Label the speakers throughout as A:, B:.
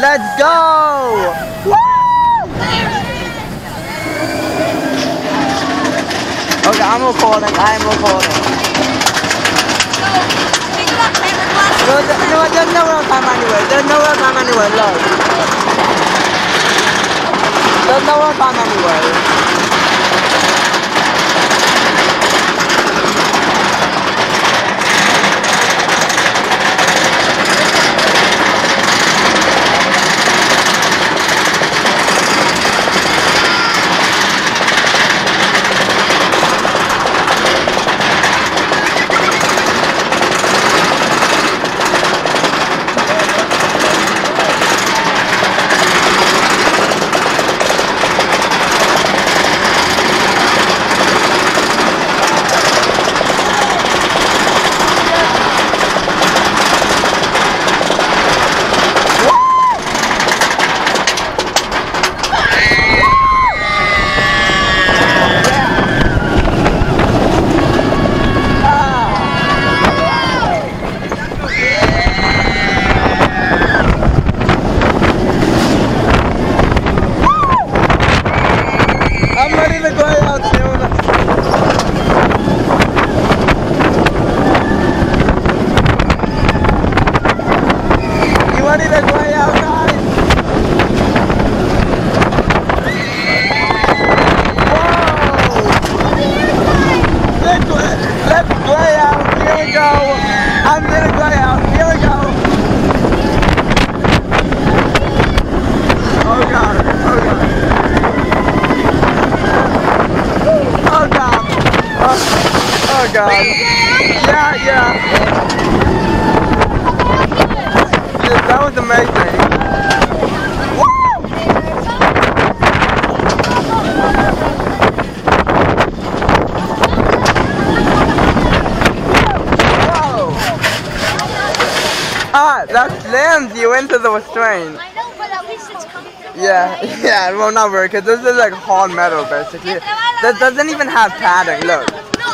A: Let's go! Woo! Okay, I'm recording. I am recording. There's no real time anyway. There's no real time anyway. Look. There's no real time anyway. Oh God. Yeah. Yeah, that was amazing. Woo! Whoa! Ah, that slams you into the restraint.
B: I know, but at least it's comfortable.
A: Yeah, well not really, because this is like hard metal basically. That doesn't even have padding, look.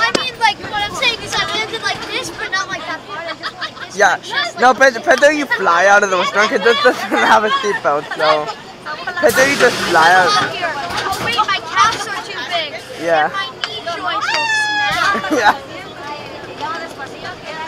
A: Yeah, no, Pedro, you fly out of the restaurant because this doesn't have a seatbelt, so Pedro, you just fly out.
B: Oh wait, my calves are too big.
A: Yeah.
B: And my knee joints will snap.
A: Yeah.